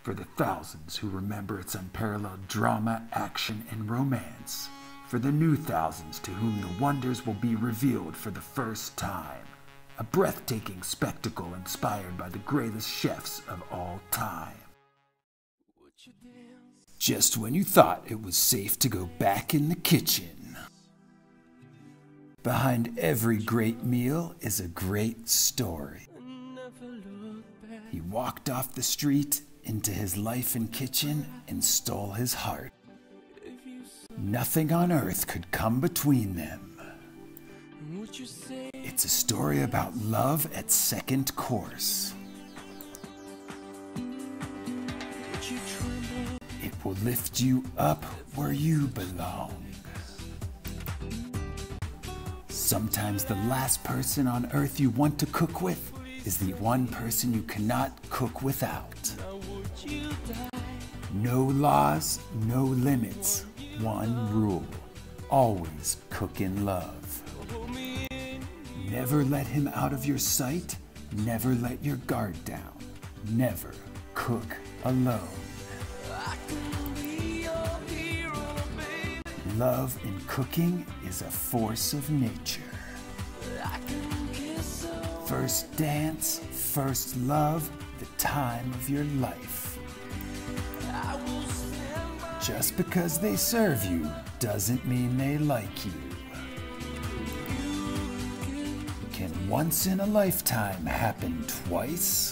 For the thousands who remember its unparalleled drama, action, and romance. For the new thousands to whom the wonders will be revealed for the first time. A breathtaking spectacle inspired by the greatest chefs of all time. Just when you thought it was safe to go back in the kitchen. Behind every great meal is a great story. He walked off the street into his life and kitchen and stole his heart. Nothing on earth could come between them. It's a story about love at second course. It will lift you up where you belong. Sometimes the last person on earth you want to cook with is the one person you cannot cook without. No laws, no limits. One rule. Always cook in love. Never let him out of your sight. Never let your guard down. Never cook alone. Love in cooking is a force of nature. First dance, first love, the time of your life. Just because they serve you doesn't mean they like you. Can once in a lifetime happen twice?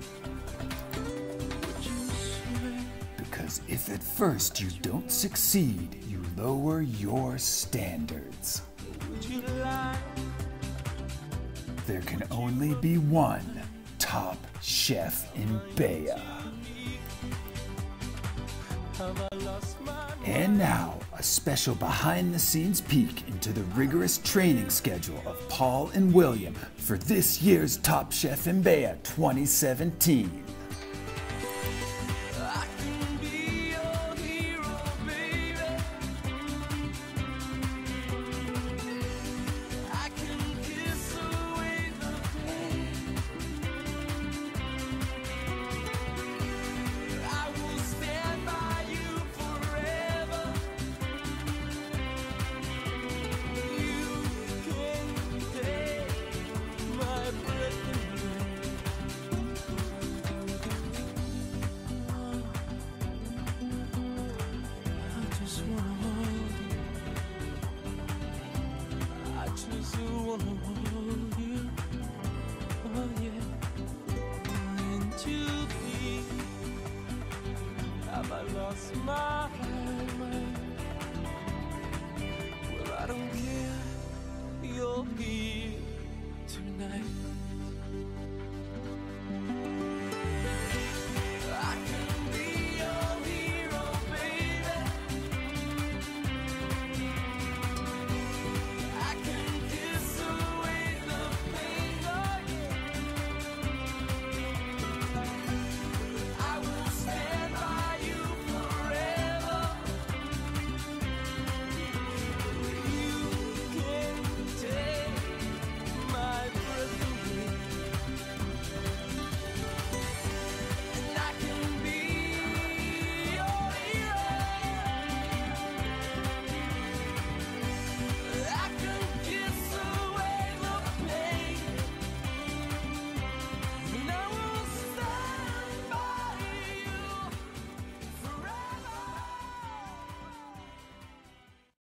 Because if at first you don't succeed, you lower your standards. There can only be one top Chef Mbeya. And now, a special behind-the-scenes peek into the rigorous training schedule of Paul and William for this year's Top Chef Mbeya 2017.